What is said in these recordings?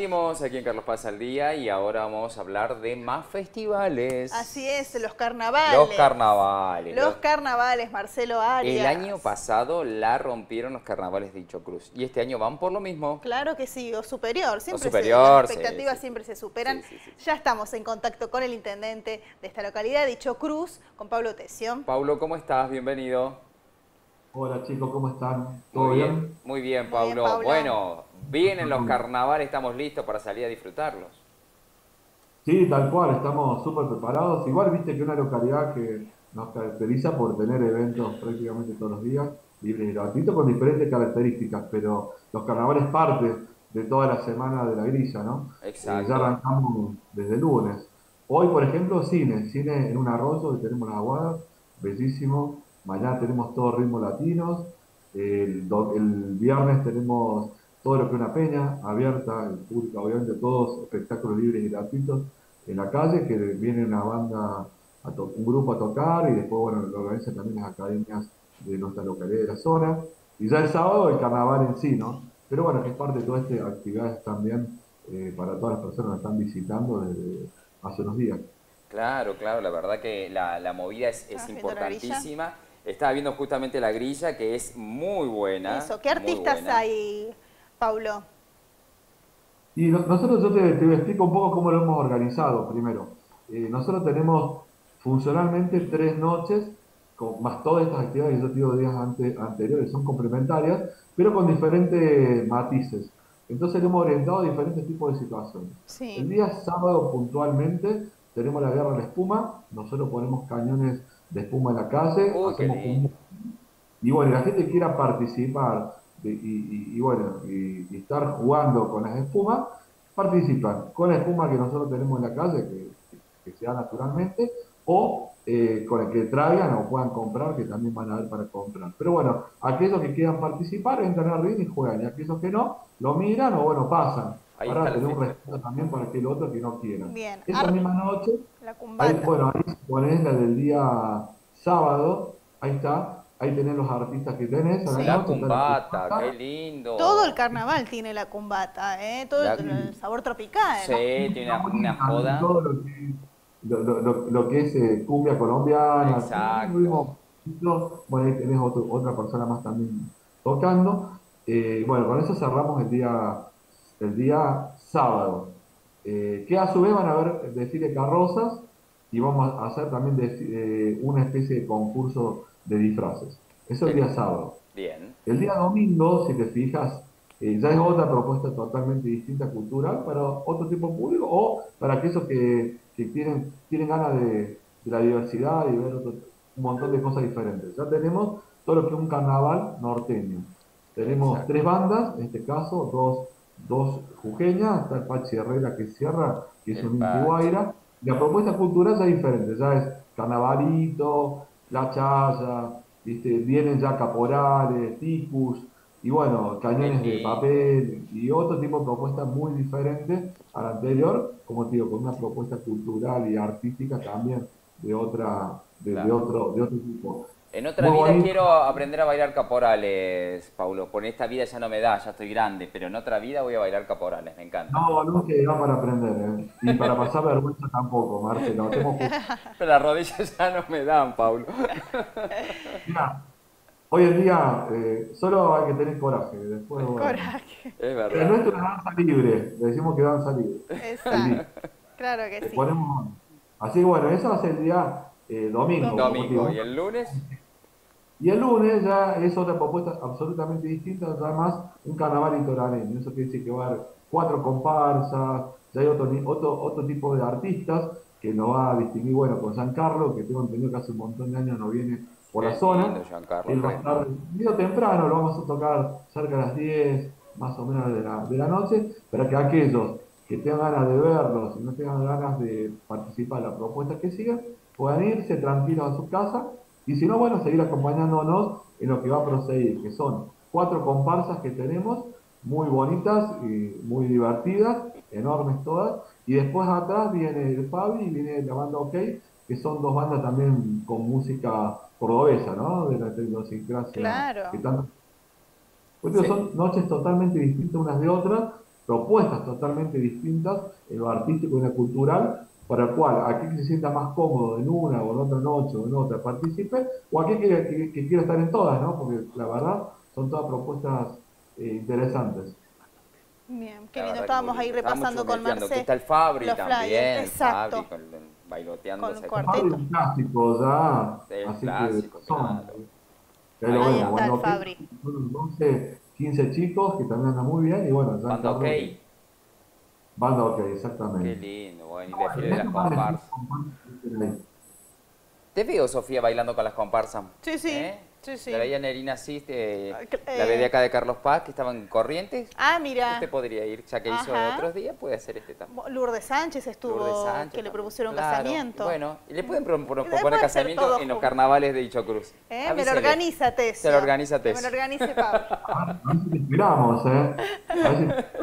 Seguimos aquí en Carlos Paz al Día y ahora vamos a hablar de más festivales. Así es, los carnavales. Los carnavales. Los carnavales, Marcelo El Arias. año pasado la rompieron los carnavales de Chocruz y este año van por lo mismo. Claro que sí, o superior. Siempre superior, las expectativas sí. siempre se superan. Sí. Ya estamos en contacto con el intendente de esta localidad, Chocruz, con Pablo Tesio. Paulo, ¿cómo estás? Bienvenido. Hola chicos, ¿cómo están? ¿Todo Muy bien, bien? muy bien, Muy bien, Paulo. Paulo. Bueno, vienen los carnavales, estamos listos para salir a disfrutarlos. Sí, tal cual, estamos súper preparados. Igual viste que una localidad que nos caracteriza por tener eventos prácticamente todos los días, libres y gratuitos, con diferentes características, pero los carnavales parte de toda la semana de la grilla, ¿no? Ya Exacto. arrancamos desde el lunes. Hoy, por ejemplo, cine en un arroyo que tenemos las aguadas, bellísimo. Mañana tenemos todos ritmos latinos. El viernes tenemos todo lo que es una peña abierta, el público, obviamente, todos espectáculos libres y gratuitos en la calle, que viene una banda, un grupo a tocar y después, bueno, lo organizan también las academias de nuestra localidad de la zona. Y ya el sábado el carnaval en sí, ¿no? Pero bueno, que es parte de todas estas actividades también para todas las personas que están visitando desde hace unos días. Claro, la verdad que la movida es ¿Estás viendo la grilla? importantísima. Estaba viendo justamente la grilla, que es muy buena. Eso, ¿qué muy artistas buena. hay, Pablo? Y nosotros, yo te explico un poco cómo lo hemos organizado primero. Nosotros tenemos funcionalmente 3 noches, más todas estas actividades que yo te digo días anteriores, son complementarias, pero con diferentes matices. Entonces lo hemos orientado a diferentes tipos de situaciones. Sí. El día sábado puntualmente tenemos la guerra de la espuma, nosotros ponemos cañones de espuma en la calle, Uy, qué hacemos como lindo. y bueno, la gente quiera participar y bueno, y estar jugando con las espumas, participan con la espuma que nosotros tenemos en la calle, que se da naturalmente, o con el que traigan o puedan comprar, que también van a haber para comprar. Pero bueno, aquellos que quieran participar, entran al ring y juegan, y aquellos que no, lo miran o bueno, pasan, Ahí está para la tener un fiesta. respeto también para aquel otro que no quieran. Bien. Esa misma noche, La ahí, cumbata. bueno, ahí ponés la del día sábado, ahí está. Ahí tenés los artistas que tenés a la Sí. La noche, está la cumbata, qué cumbata. Todo el lindo. carnaval tiene la cumbata, ¿eh? Todo La... el sabor tropical. Sí, tiene una También joda. todo lo que es cumbia colombiana, un Exacto. ritmo. Bueno, ahí tenés otra persona más también tocando. Bueno, con eso cerramos el día sábado. Que a su vez van a haber desfile de carrozas y vamos a hacer también una especie de concurso de disfraces. Eso el Qué día lindo. sábado. Bien. El día domingo, si te fijas, ya es otra propuesta totalmente distinta cultural para otro tipo de público o para aquellos que tienen ganas de la diversidad y ver un montón de cosas diferentes. Ya tenemos todo lo que es un carnaval norteño. Tenemos Exacto. 3 bandas, en este caso, dos jujeñas, está el Pachi Herrera que cierra, que es El un Inti Pachi. Guaira. La propuesta cultural ya es diferente, ya es carnavalito, la chaya, ¿viste? Vienen ya caporales, ticus, y bueno, Qué cañones de lindo. papel y otro tipo de propuestas muy diferentes a la anterior, como te digo, con una propuesta cultural y artística también Claro. de otro tipo. En otra Muy vida bonito. quiero aprender a bailar caporales, Paulo. Por esta vida ya no me da, ya estoy grande, pero en otra vida voy a bailar caporales, me encanta. No, nunca da para aprender, ¿eh? Y para pasar vergüenza tampoco, Marcelo. Pero las rodillas ya no me dan, Paulo. Mirá, hoy en día solo hay que tener coraje. Después, bueno. Coraje. Es No verdad. es una danza libre, le decimos que danza libre. El día. Exacto. Claro que Le sí. ponemos. Así que bueno, eso va a ser el día domingo, como te Domingo. Domingo. digo. ¿Y el lunes? Y el lunes ya es otra propuesta absolutamente distinta, ya más un carnaval litoraleño. Eso quiere decir que va a haber 4 comparsas, ya hay otro tipo de artistas que nos va a distinguir, bueno, con Giancarlo, que tengo entendido que hace un montón de años no viene por Qué la lindo, zona. Giancarlo, Él va a re estar lindo. medio temprano, lo vamos a tocar cerca de las 10 más o menos de la noche, para que aquellos que tengan ganas de verlos y no tengan ganas de participar en la propuesta que sigan, puedan irse tranquilos a su casa y si no, bueno, seguir acompañándonos en lo que va a proceder, que son 4 comparsas que tenemos, muy bonitas y muy divertidas, enormes todas, y después atrás viene el Fabi y viene la banda OK, que son 2 bandas también con música cordobesa, ¿no? De la idiosincrasia que Claro. tanto. Pues digo, Sí. son noches totalmente distintas unas de otras, propuestas totalmente distintas en lo artístico y en lo cultural, para el cual aquel que se sienta más cómodo en una o en otra noche o en otra participe, o aquel que quiera estar en todas, ¿no? Porque la verdad son todas propuestas interesantes. Bien, qué La lindo. verdad que Estábamos muy ahí lindo. Estábamos repasando con chusmeteando. Marce ¿Qué tal Fabri los también? flyers. Exacto. Fabri bailoteándose. Con Con cuarteto. Fabio es un clásico ya, el así que de clásico, zona. claro. Y ahí lo Ahí Ahí vemos. está. está el Bueno, que Fabri. son 12, 15 chicos que también andan muy bien y bueno, ya Banda OK. Carlos, banda ok, Qué exactamente. lindo, bueno, y Bueno, desfile en de las esto van a decir comparsas. compañeros. Te veo, Sofía, bailando con las comparsas. Sí, sí. ¿Eh? Sí, sí. La veía Nerina Asís, Ah, la veía acá de Carlos Paz, que estaban Corrientes. Ah, mira. Usted podría ir, ya que hizo Ajá. otros días, puede hacer este también. Lourdes Sánchez estuvo, Lourdes Sánchez que le también. propusieron Claro. casamiento. Bueno, y le pueden Puede proponer ser casamiento todo en los junto. carnavales de Dicho Cruz. Me lo Avísele. organiza Tesio. Se lo organiza Que me Tesio. lo organice Pablo. A ver si te esperamos, ¿eh? A ver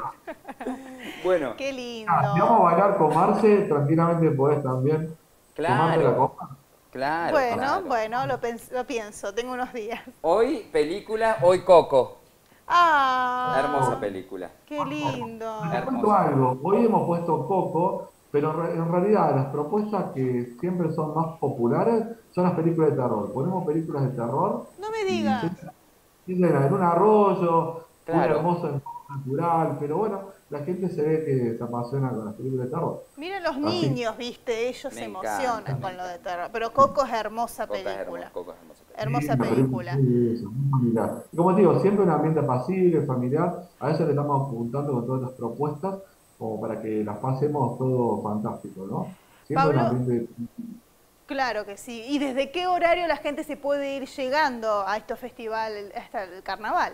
Bueno, Qué si vamos a lindo. bailar con Marce, tranquilamente podés también tomarte la claro, copa. claro, Bueno, claro. bueno, lo pienso, tengo unos días. Hoy película, hoy Coco. Ah, Hermosa película. qué lindo. Te cuento Hermosa. algo, hoy hemos puesto Coco, pero en realidad las propuestas que siempre son más populares son las películas de terror. Ponemos películas de terror No me y digas. dicen en un arroyo, un Claro. hermoso entorno natural, pero bueno, la gente se ve que se apasiona con las películas de terror. Miren los Así niños, viste, ellos Me se encanta, emocionan me con lo de encanta. terror. Pero Coco es hermosa Coco es hermosa, película. Coco es hermosa película. sí, Hermosa una película película. muy eso, muy familiar. Y como te digo, siempre un ambiente apacible, familiar, a eso le estamos apuntando con todas las propuestas, como para que las pasemos todo fantástico, ¿no? Siempre un Pablo, ambiente. claro que sí. ¿Y desde qué horario la gente se puede ir llegando a estos festivales, hasta el carnaval?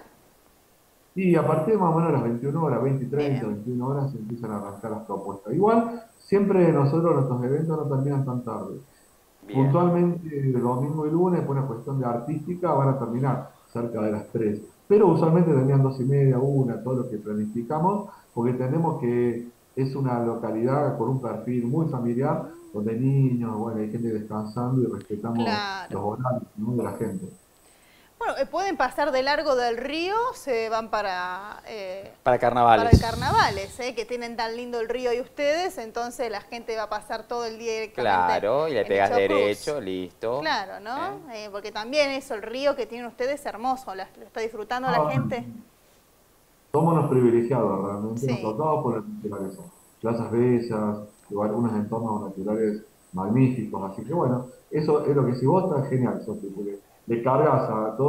Y a partir de más o menos las 21 horas, 20 y 30, Bien, 21 horas, se empiezan a arrancar las propuestas. Igual, siempre nosotros nuestros eventos no terminan tan tarde. Bien. Puntualmente, domingo y lunes, por una cuestión de artística, van a terminar cerca de las 3. Pero usualmente terminan 2 y media, 1, todo lo que planificamos, porque entendemos que es una localidad con un perfil muy familiar, donde niños, bueno, hay gente descansando y respetamos claro. los horarios, ¿no?, de la gente. Bueno, pueden pasar de largo del río, se van Para para carnavales. el carnavales, que tienen tan lindo el río y ustedes, entonces la gente va a pasar todo el día directamente Claro, y le en pegas Dicho Cruz. derecho, listo. Claro, ¿no? Porque también eso, el río que tienen ustedes es hermoso, lo está disfrutando la Ah, gente. somos unos privilegiados realmente, nos Sí, tocamos por la naturaleza. Playas bellas, igual unos entornos naturales magníficos, así que bueno, eso es lo que si vos estás genial, Sofi, porque le cargas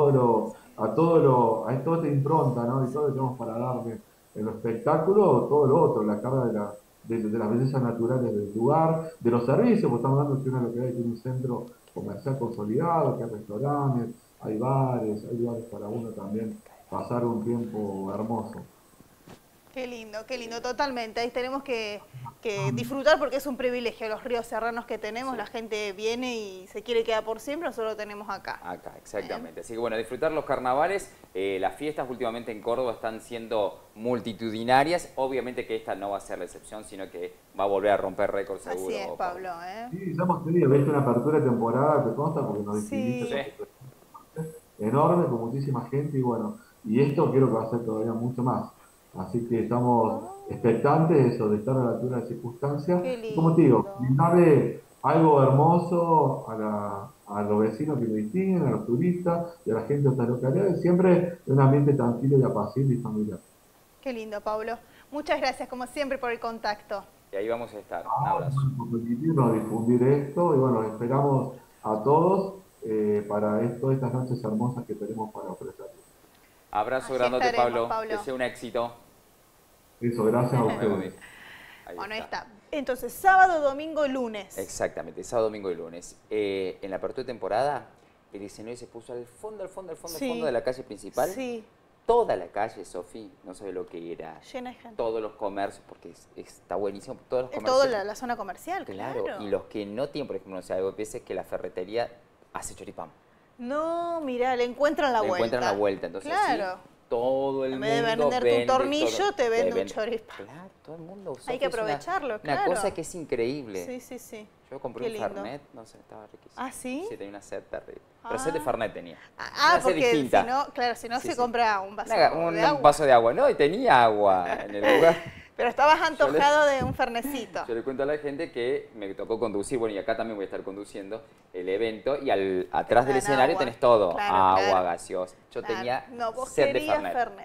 a toda esta impronta, ¿no? Y todo lo que tenemos para darle en los espectáculos, todo lo otro, la carga de las bellezas naturales del lugar, de los servicios, porque estamos hablando que una localidad que tiene un centro comercial consolidado, que hay restaurantes, hay bares, hay lugares para uno también pasar un tiempo hermoso. qué lindo, totalmente. Ahí tenemos que disfrutar porque es un privilegio. Los ríos serranos que tenemos, Sí. la gente viene y se quiere quedar por siempre, nosotros lo tenemos acá. Acá, exactamente. Así que bueno, disfrutar los carnavales. Las fiestas últimamente en Córdoba están siendo multitudinarias. Obviamente que esta no va a ser la excepción, sino que va a volver a romper récords seguro. Así es, Pablo, ¿eh? Sí, ya hemos tenido, viste, una apertura de temporada, te consta, porque nos distinguiste Sí. Sí. enorme, con muchísima gente, y bueno, y esto creo que va a ser todavía mucho más. Así que estamos expectantes de eso, de estar a la altura de las circunstancias. Qué Y como te digo, lindo. brindarle algo hermoso a los vecinos que lo distinguen, a los turistas y a la gente de estas localidades, siempre en un ambiente tranquilo y apacible y familiar. Qué lindo, Pablo. Muchas gracias, como siempre, por el contacto. Y ahí vamos a estar. Un abrazo. Por permitirnos difundir esto y bueno, los esperamos a todos para todas estas noches hermosas que tenemos para ofrecerles. Abrazo Allí grandote, estaremos, Pablo. Pablo. Que sea un éxito. Eso, gracias a Nos vemos, ustedes. viejo. Ahí Bueno, ahí está. está. Entonces, sábado, domingo, lunes. Exactamente, sábado, domingo y lunes. En la apertura de temporada, el escenario se puso al fondo, al fondo, al fondo, al Sí. fondo de la calle principal. Sí, Toda la calle, Sofi, no sabe lo que era. llena de gente. Todos los comercios, porque está buenísimo, todos los Es comercios. toda la zona comercial, Claro, claro. y los que no tienen, por ejemplo, no sé, algo que veces que la ferretería hace choripán. No, mirá, le encuentran la Le vuelta. encuentran la vuelta, entonces Claro. así, todo el En mundo vez de venderte vende un tornillo, todo. te vende un choripán. Claro, todo el mundo usó. Hay que es una- aprovecharlo, Una claro. cosa que es increíble. Sí, sí, sí. Yo compré Qué un lindo. Fernet, no sé, estaba riquísimo. ¿Ah, sí? Sí, tenía una sed terrible. Pero sed de Fernet tenía. Ah, Una sed porque distinta. si no, claro, si no Sí, se sí. compra un vaso Un de agua. vaso de agua. No, y tenía agua en el lugar. Pero estabas antojado de un fernecito. Yo le cuento a la gente que me tocó conducir, bueno, y acá también voy a estar conduciendo el evento, y atrás del dan escenario agua. tenés todo, Claro, agua, claro. gaseosa. Yo Claro. tenía No, vos sed de querías Fernet.